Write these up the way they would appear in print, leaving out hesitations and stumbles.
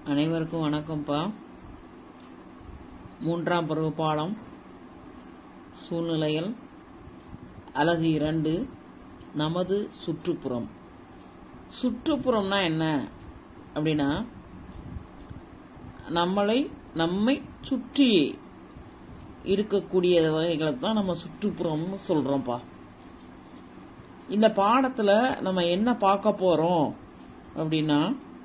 அனைவருக்கும் வணக்கம்ப்பா. 3ஆம் பருவ பாடம் சூழ்நிலைகள் அலகு 2 நமது சுற்றுப்புறம். சுற்றுப்புறம்னா என்ன அப்படின்னா, நம்மை சுற்றி இருக்கக்கூடிய வகைகளை தான் நம்ம சுற்றுப்புறம்னு சொல்றோம்ப்பா. இந்த பாடத்துல நம்ம என்ன பார்க்க போறோம் அப்படின்னா,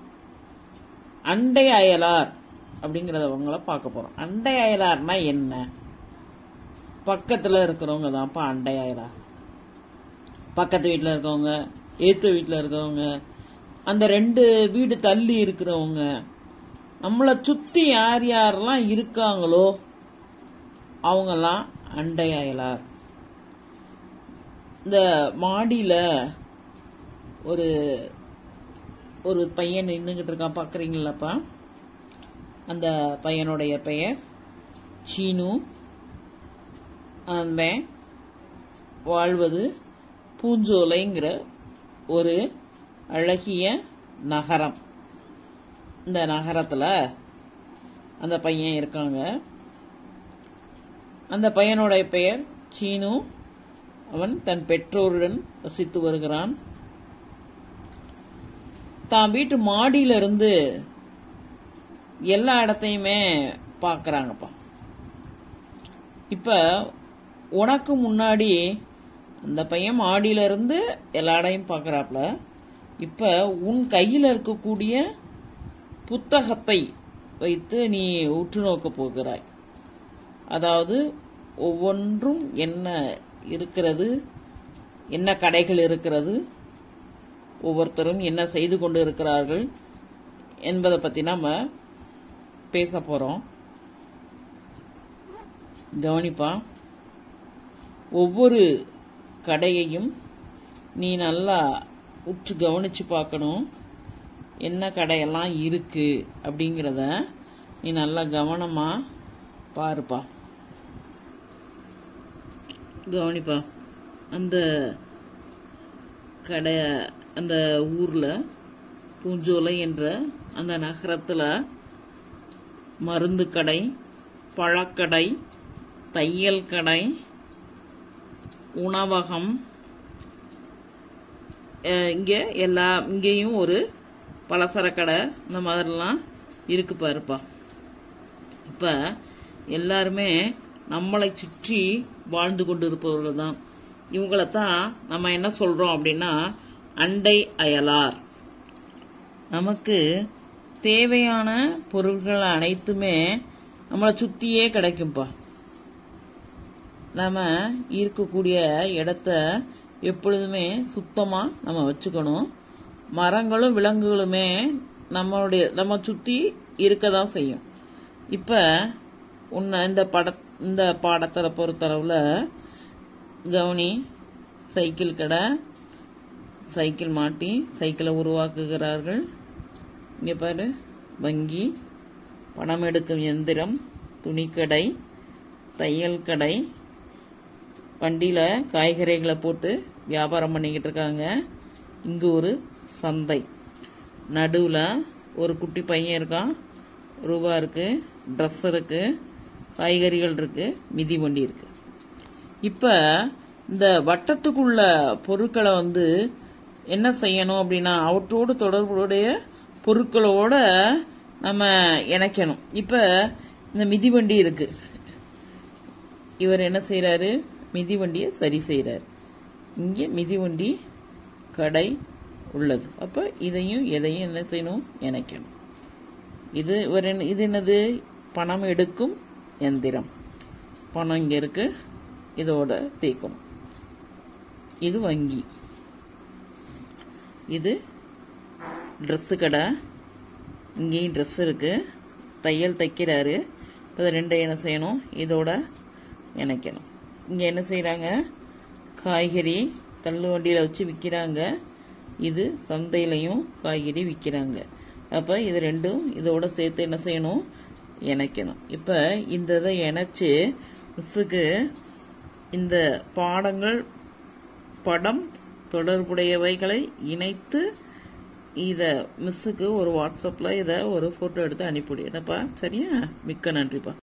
அண்டை அயலார் அப்படிங்கறதவங்கள பார்க்க போறோம். அண்டை அயலார்னா என்ன? பக்கத்துல இருக்கிறவங்க தான்ப்பா அண்டை அயலார். பக்கத்து வீட்டுல இருக்கவங்க, ஏத்து வீட்டுல இருக்கவங்க, அந்த 2 வீடு தள்ளி இருக்கிறவங்க, நம்மளை சுத்தி யார் யாரெல்லாம் இருக்காங்களோ அவங்கெல்லாம் அண்டை அயலார். இந்த மாடியில ஒரு பையன் நின்றுகிட்டு இருக்கான், பாக்குறீங்களாப்பா? அந்த பையனுடைய பெயர் சீனு. அவன் வாழ்வது பூஞ்சோலைங்கிற ஒரு அழகிய நகரம். இந்த நகரத்துல அந்த பையன் இருக்காங்க. அந்த பையனுடைய பெயர் சீனு. அவன் தன் பெற்றோருடன் வசித்து வருகிறான். தான் வீட்டு மாடியில இருந்து எல்லா இடத்தையுமே பாக்குறாங்கப்பா. இப்ப உனக்கு முன்னாடி அந்த பையன் மாடியில இருந்து எல்லா இடையும் பாக்குறாப்ல. இப்ப உன் கையில இருக்கக்கூடிய புத்தகத்தை வைத்து நீ உற்று நோக்க போகிறாய். அதாவது ஒவ்வொன்றும் என்ன இருக்கிறது, என்ன கடைகள் இருக்கிறது, ஒவ்வொருத்தரும் என்ன செய்து கொண்டு இருக்கிறார்கள் என்பதை பத்தி நாம பேச போறோம். கவனிப்பா, ஒவ்வொரு கடையையும் நீ நல்லா உற்று கவனிச்சு பார்க்கணும். என்ன கடையெல்லாம் இருக்கு அப்படிங்கிறத நீ நல்லா கவனமா பாருப்பா. கவனிப்பா, அந்த கடை, அந்த ஊர்ல பூஞ்சோலை என்ற அந்த நகரத்துல மருந்து கடை, பழக்கடை, தையல் கடை, உணவகம், இங்கேயும் ஒரு பலசரக்கடை, இந்த மாதிரிலாம் இருக்கு பாருப்பா. இப்ப எல்லாருமே நம்மளை சுற்றி வாழ்ந்து கொண்டு இருப்பவர்கள் தான். இவங்களைத்தான் நம்ம என்ன சொல்றோம் அப்படின்னா அண்டை அயலார். நமக்கு தேவையான பொருட்கள் அனைத்துமே நம்மளை சுத்தியே கிடைக்கும்பா. நம்ம இருக்கக்கூடிய இடத்த எப்பொழுதுமே சுத்தமா நம்ம வச்சுக்கணும். மரங்களும் விலங்குகளுமே நம்ம சுத்தி இருக்கதான் செய்யும். இப்ப இந்த பாடத்தை பொறுத்தளவுல கவனி, சைக்கிள் கடை, சைக்கிள் மாட்டி சைக்கிளை உருவாக்குகிறார்கள். இங்க பாரு, வங்கி, பணம் எடுக்கும் எந்திரம், துணிக்கடை, தையல் கடை, வண்டியில காய்கறிகளை போட்டு வியாபாரம் பண்ணிக்கிட்டு இருக்காங்க. இங்கு ஒரு சந்தை, நடுவுல ஒரு குட்டி பையன் இருக்கான், ரூபா இருக்கு, ட்ரெஸ் இருக்கு, காய்கறிகள் இருக்கு, மிதிவண்டி இருக்கு. இப்ப இந்த வட்டத்துக்குள்ள பொருட்களை என்ன செய்யணும் அப்படின்னா, அவற்றோடு தொடர்புடைய பொருட்களோட நம்ம இணைக்கணும். இப்ப இந்த மிதிவண்டி இருக்கு, இவர் என்ன செய்யறாரு? மிதிவண்டியை சரி செய்யறாரு. இங்க மிதிவண்டி கடை உள்ளது. அப்ப இதையும் எதையும் என்ன செய்யணும்? இணைக்கணும். இது என்னது? பணம் எடுக்கும் எந்திரம். பணம் இங்க இருக்கு, இதோட சேர்க்கணும். இது வங்கி, இது ட்ரெஸ் கடை, இங்கேயும் ட்ரெஸ் இருக்கு, தையல் தைக்கிறாரு. இப்போ 2 என்ன செய்யணும்? இதோட இணைக்கணும். இங்க என்ன செய்யறாங்க? காய்கறி தள்ளு வண்டியில வச்சு விற்கிறாங்க. இது சந்தையிலையும் காய்கறி விற்கிறாங்க. அப்ப இது 2ம் இதோட சேர்த்து என்ன செய்யணும்? இணைக்கணும். இப்ப இந்த இதை இணைச்சு மிஸ்ஸுக்கு இந்த பாடங்கள், படம் தொடர்புடையவைகளை இணைத்து இதை மிஸ்ஸுக்கு ஒரு வாட்ஸ்அப்பில் இதை ஒரு ஃபோட்டோ எடுத்து அனுப்பிவிடு என்னப்பா. சரியா? மிக்க நன்றிப்பா.